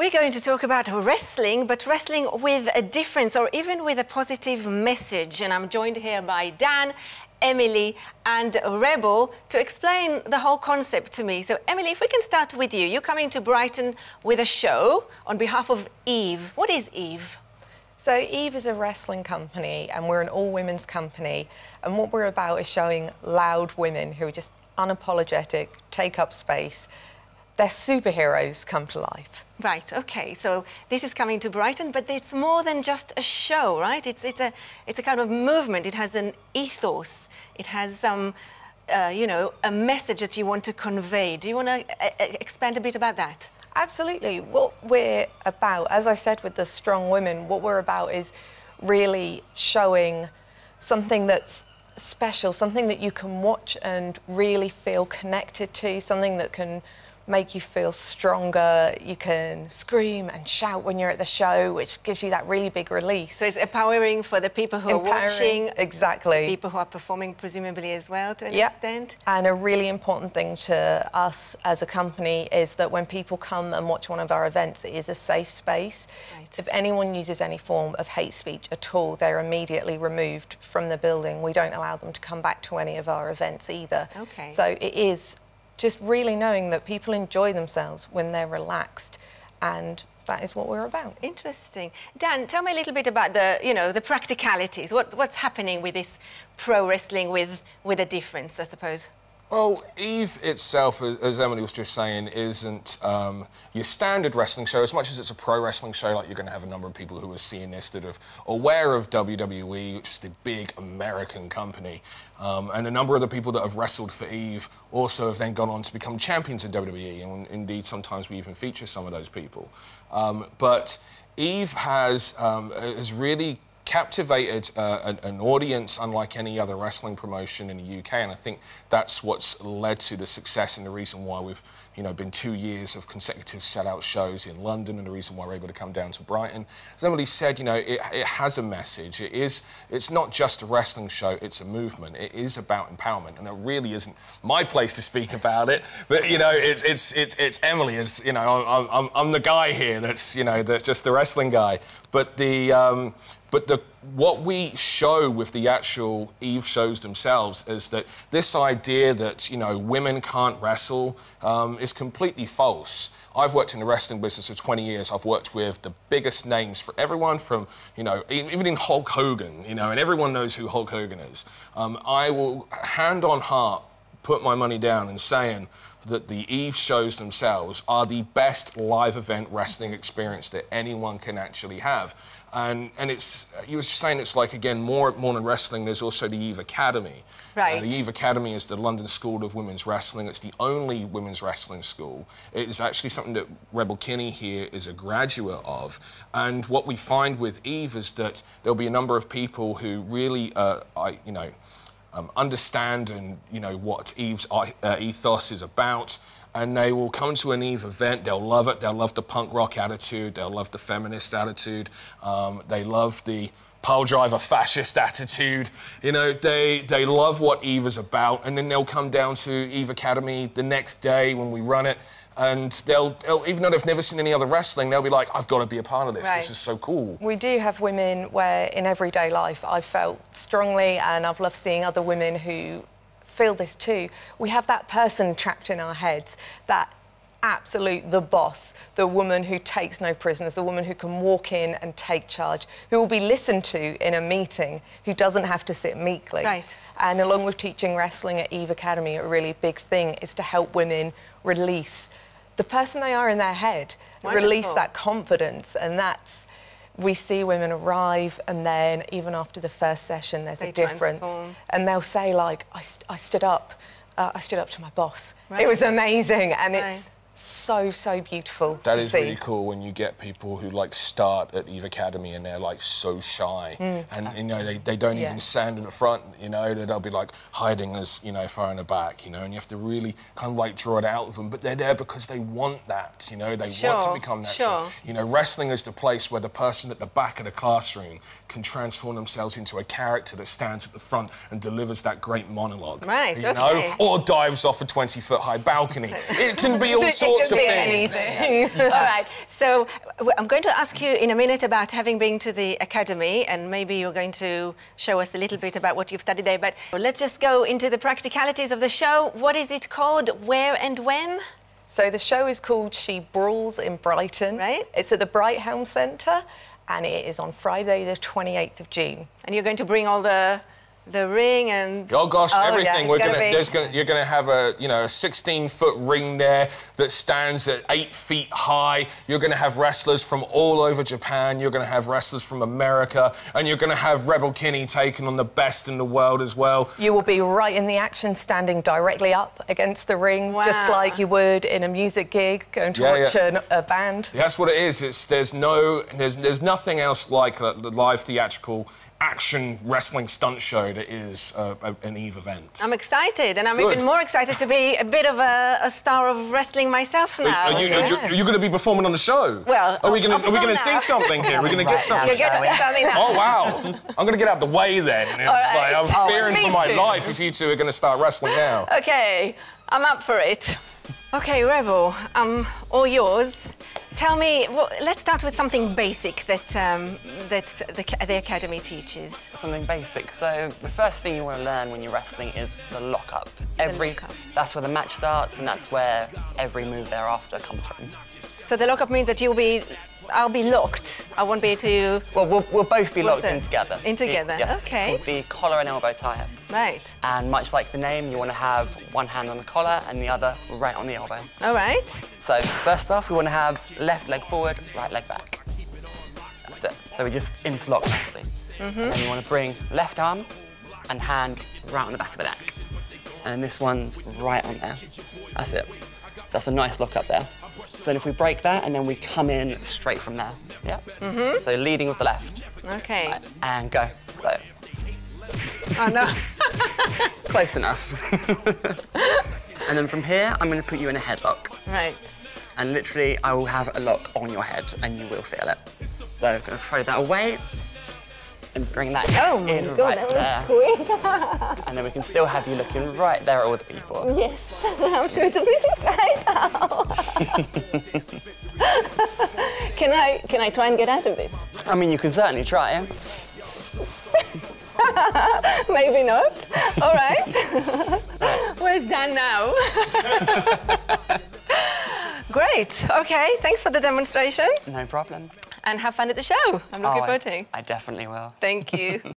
We're going to talk about wrestling, but wrestling with a difference or even with a positive message. And I'm joined here by Dan, Emily and Rebel to explain the whole concept to me. So, Emily, if we can start with you. You're coming to Brighton with a show on behalf of Eve. What is Eve? So Eve is a wrestling company and we're an all-women's company. And what we're about is showing loud women who are just unapologetic, take up space. They're superheroes come to life. Right, OK. So this is coming to Brighton, but it's more than just a show, right? It's a kind of movement. It has an ethos. It has you know, a message that you want to convey. Do you want to expand a bit about that? Absolutely. What we're about, as I said with the strong women, what we're about is really showing something that's special, something that you can watch and really feel connected to, something that can make you feel stronger. You can scream and shout when you're at the show, which gives you that really big release. So it's empowering for the people who are watching. Exactly. The people who are performing, presumably, as well, to an extent. And a really important thing to us as a company is that when people come and watch one of our events, it is a safe space. Right. If anyone uses any form of hate speech at all, they're immediately removed from the building. We don't allow them to come back to any of our events either. Okay. So it is just really knowing that people enjoy themselves when they're relaxed, and that is what we're about. Interesting. Dan, tell me a little bit about the, you know, the practicalities. What's happening with this pro wrestling with a difference, I suppose? Well, Eve itself, as Emily was just saying, isn't your standard wrestling show. As much as it's a pro wrestling show, like, you're going to have a number of people who are seeing this that are aware of WWE, which is the big American company. And a number of the people that have wrestled for Eve also have then gone on to become champions in WWE. And indeed, sometimes we even feature some of those people. But Eve has really captivated an audience unlike any other wrestling promotion in the UK, and I think that's what's led to the success and the reason why we've, you know, been 2 years of consecutive sellout shows in London, and the reason why we're able to come down to Brighton. As Emily said, you know, it has a message. It's not just a wrestling show, it's a movement. It is about empowerment, and it really isn't my place to speak about it, but, you know, it's Emily. As you know, I'm the guy here that's, you know, just the wrestling guy, but what we show with the actual Eve shows themselves is that this idea that, you know, women can't wrestle is completely false. I've worked in the wrestling business for 20 years. I've worked with the biggest names for everyone from, you know, even in Hulk Hogan, you know, and everyone knows who Hulk Hogan is. I will, hand on heart, put my money down in saying that the Eve shows themselves are the best live event wrestling experience that anyone can actually have. And it's, you were just saying, it's like, again, more than wrestling, there's also the Eve Academy. Right. The Eve Academy is the London School of Women's Wrestling. It's the only women's wrestling school. It is actually something that Rebel Kinney here is a graduate of. And what we find with Eve is that there'll be a number of people who really, you know, understand and, you know, what Eve's ethos is about, and they will come to an Eve event. They'll love it. They'll love the punk rock attitude. They'll love the feminist attitude. They love the pile driver fascist attitude. You know, they love what Eve is about, and then they'll come down to Eve Academy the next day when we run it, and they'll even though they've never seen any other wrestling, they'll be like, I've got to be a part of this. Right. This is so cool. We do have women where, in everyday life, I've felt strongly, and I've loved seeing other women who feel this too. We have that person trapped in our heads, that the boss, the woman who takes no prisoners, the woman who can walk in and take charge, who will be listened to in a meeting, who doesn't have to sit meekly. Right. And along with teaching wrestling at Eve Academy, a really big thing is to help women release the person they are in their head. Wonderful. Release that confidence, and that's, we see women arrive, and then even after the first session, there's a difference. Transform. And they'll say, like, I stood up to my boss. Right. It was amazing, and it's so beautiful. That is really cool when you get people who, like, start at Eve Academy and they're, like, so shy, and, you know, they don't even stand in the front, you know, they'll be, like, hiding as, you know, far in the back, you know, and you have to really kind of, like, draw it out of them, but they're there because they want that, you know, they want to become that. You know, wrestling is the place where the person at the back of the classroom can transform themselves into a character that stands at the front and delivers that great monologue. Right, you know, or dives off a 20-foot high balcony. It can be all sorts sorts of be things. anything. All right. So I'm going to ask you in a minute about having been to the academy, and maybe you're going to show us a little bit about what you've studied there. But let's just go into the practicalities of the show. What is it called? Where and when? So the show is called She Brawls in Brighton. Right. It's at the Brighthelm Centre, and it is on Friday the 28th of June. And you're going to bring all the ring and... Oh gosh, everything. Yeah, you're gonna have a 16-foot ring there that stands at 8 feet high. You're gonna have wrestlers from all over Japan. You're gonna have wrestlers from America, and you're gonna have Rebel Kinney taking on the best in the world as well. You will be right in the action, standing directly up against the ring, Wow. just like you would in a music gig, going to watch a band. That's what it is. There's nothing else like the live theatrical action wrestling stunt show that is an Eve event. I'm excited, and I'm Good. even more excited to be a bit of a star of wrestling myself now. Are you going to be performing on the show? Well, are we going I'll to see now. something here? We're going to get something. You're going to see something now. Oh wow! I'm going to get out the way then. It's right. like I'm fearing me for my too. life if you two are going to start wrestling now. OK, I'm up for it. OK, Rebel, all yours. Tell me, well, let's start with something basic that the Academy teaches. Something basic. So the first thing you want to learn when you're wrestling is the lock-up. lock-up. That's where the match starts, and that's where every move thereafter comes from. So the lock-up means that I'll be locked. I won't be able to... Well, we'll both be locked it? in together. In together, Yes. OK. It's called the collar and elbow tie-up. Right. And much like the name, you want to have one hand on the collar and the other right on the elbow. All right. So first off, we want to have left leg forward, right leg back. That's it. So we just interlock nicely. And then you want to bring left arm and hand right on the back of the neck. And this one's right on there. That's it. That's a nice lock up there. So then if we break that and then we come in straight from there. Yeah. So leading with the left. OK. Right, and go. So Oh, no. close enough. And then from here, I'm going to put you in a headlock. Right. And literally, I will have a lock on your head, and you will feel it. So I'm going to throw that away and bring that Oh my in God, right that there. was quick. And then we can still have you looking right there at all the people. Yes, I'm sure it's a bit inside out. Can I try and get out of this? I mean, you can certainly try. Maybe not. All right. Where's Dan now? Great. OK, thanks for the demonstration. No problem. And have fun at the show. I'm looking forward to it. I definitely will. Thank you.